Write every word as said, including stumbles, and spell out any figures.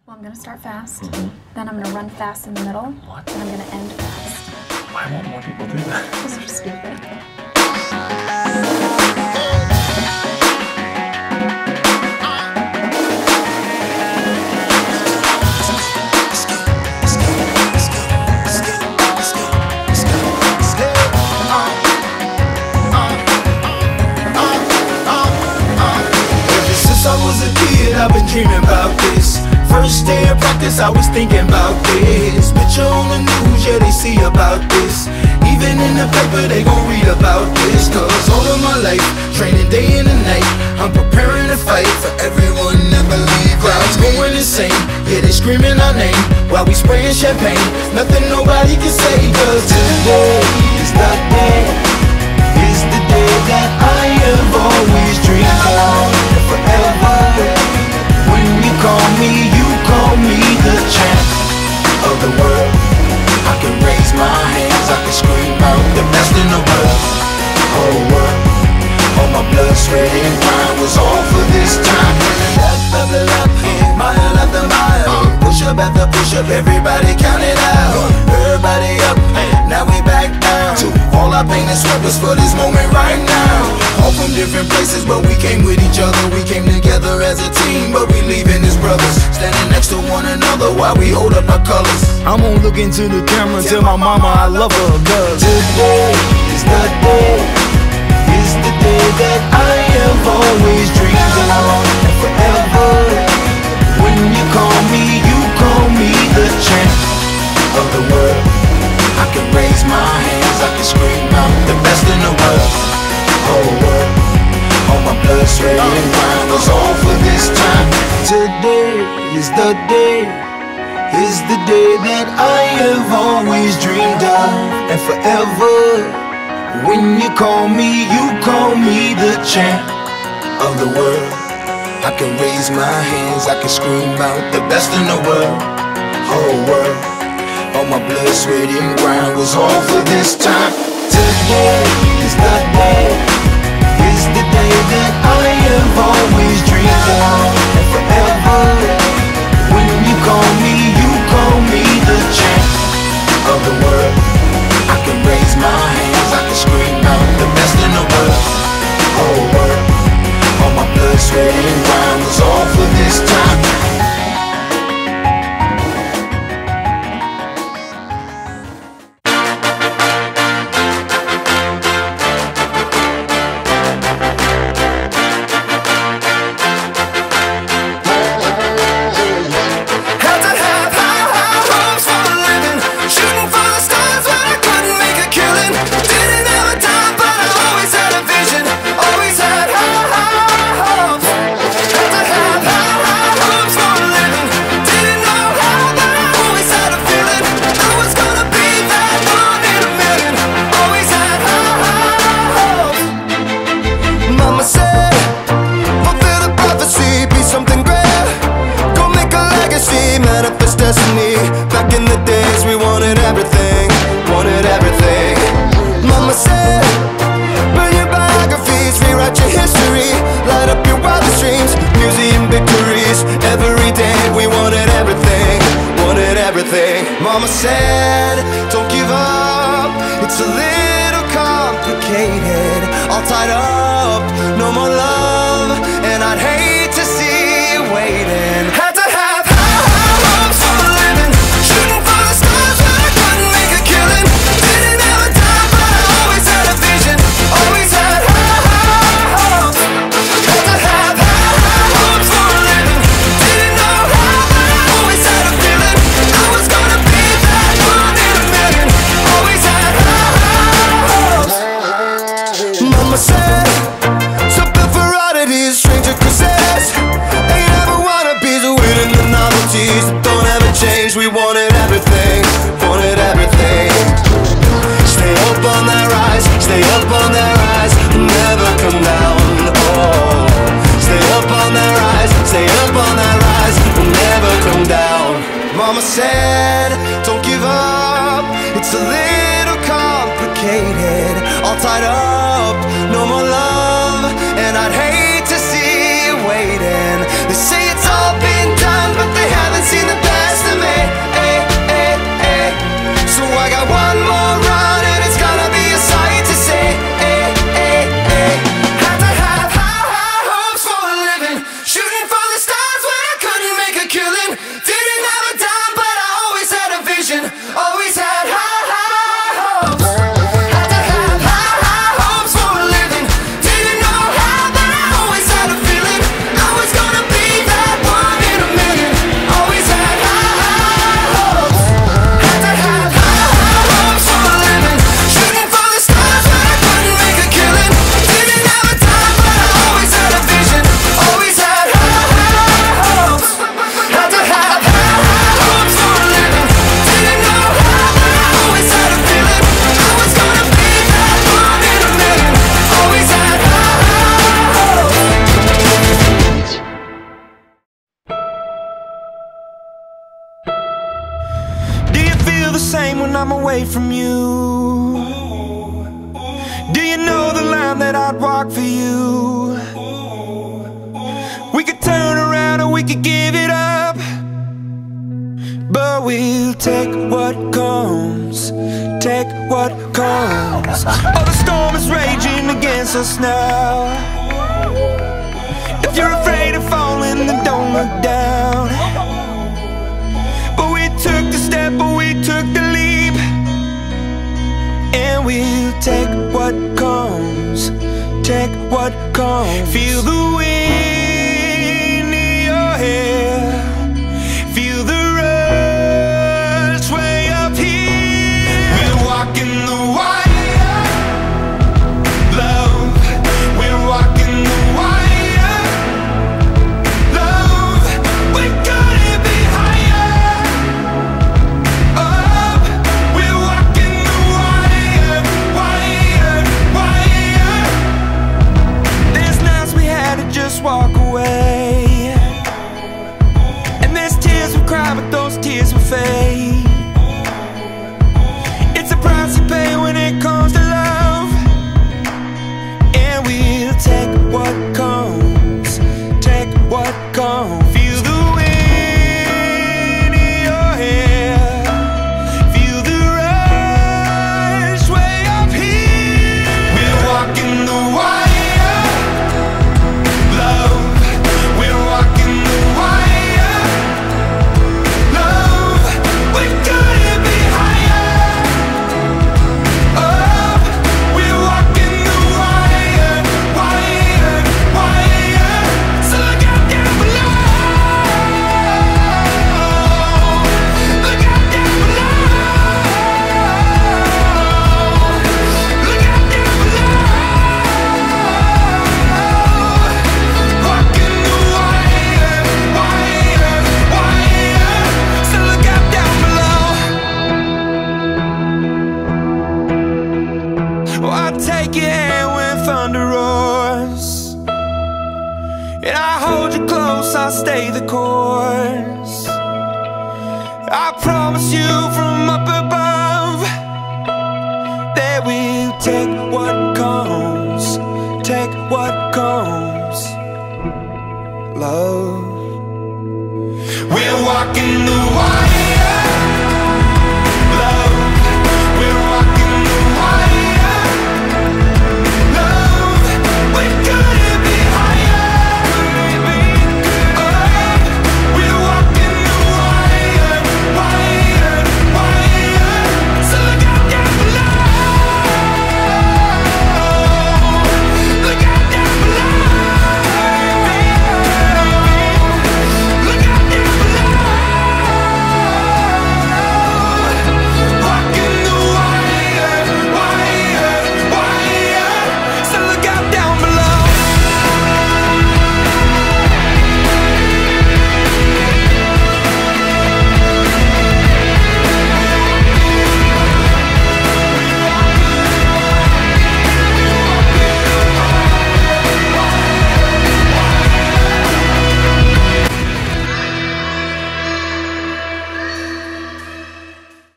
Well, I'm gonna start fast, Mm-hmm. then I'm gonna run fast in the middle, What? then I'm gonna end fast. Why won't more people do that? Because they're stupid. Since I was a kid, I've been dreaming about this. First day of practice, I was thinking about this. Picture on the news, yeah, they see about this. Even in the paper, they gon' read about this. Cause all of my life, training day and night, I'm preparing to fight for everyone that believe. Crowds going insane, yeah, they screaming our name while we spraying champagne. Nothing nobody can say, cause today is the day, is the day that I have always dreamed of. Forever, when you call me, you call me the champ of the world. I can raise my hands, I can scream out the best in the world. Whole world, all my blood, sweat and grind was all for this time. Lap after lap, mile after mile, push up after push up, everybody count it out. Everybody up, now we back down. All our pain and sweat was for this moment right now. All from different places, but we came with each other. We came together as a team, but we leaving as brothers. Standing next to one another while we hold up our colors. I'm gonna look into the camera and tell my mama I love her, cause today is the day, is the day that I have always dreamed of. And forever, when you call me, you call me the champ of the world. I can raise my hands, I can scream out the best in the world. Whole world, all my blood, sweat and grind was all for this time. Today is the day, is the day that I have always dreamed of. And forever, when you call me, you call me the champ of the world. I can raise my hands, I can scream out the best in the world. Whole world, all my blood, sweat and grind was all for this time. Today is the day, is the day that I have always dreamed of. And forever, when you call me, you call me the champ of the world. I can raise my hands, I can scream out the best in the world. Whole world, all my blood, sweat and grind was all for this time. Back in the days we wanted everything, wanted everything. Mama said, burn your biographies, rewrite your history, light up your wildest dreams, museum victories. Every day we wanted everything, wanted everything. Mama said, don't give up, it's a little complicated. All tied up, no more love, and I'd hate to see you waiting. Had to have we wanted everything, wanted everything. Stay up on that rise, stay up on that rise, never come down, oh. Stay up on that rise, stay up on that rise, never come down. Mama said, don't give up, it's a little complicated. All tied up, no more love, and I'd hate to see you waiting. They say it's all been done, but they haven't seen feel the same when I'm away from you? Do you know the line that I'd walk for you? We could turn around or we could give it up, but we'll take what comes, take what comes. Oh, the storm is raging against us now. If you're afraid of falling, then don't look down. But we took the step, but we took the leap, and we'll take what comes, take what comes. Feel the wind in your hair, feel the rush way up here. We're walking the wire, love. We're walking the wire, love. We couldn't be higher, up. We're walking the wire, wire, wire. There's nights we had to just walk away, and there's tears we cry, but those tears will fade. It's a price you pay when it comes to love, and we'll take what comes, take what comes. Feel the wind in your hair, feel the rush way up here. We're walking the wire, love. We're walking the wire, love. We couldn't be higher, up. We're walking the wire, wire, wire. So look out down below, look out down below, look out down below. Walking the wire, wire, wire. So look out down below. Oh, I'll take your hand when thunder roars, and I hold you close, I'll stay the course. I promise you from up above that we'll take what comes, take what comes, love. We're walking the wire.